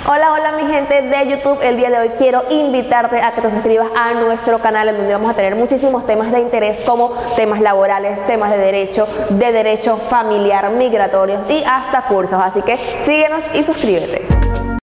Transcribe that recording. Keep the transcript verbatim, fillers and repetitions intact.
Hola, hola mi gente de YouTube. El día de hoy quiero invitarte a que te suscribas a nuestro canal, en donde vamos a tener muchísimos temas de interés, como temas laborales, temas de derecho, de derecho familiar, migratorios y hasta cursos. Así que síguenos y suscríbete.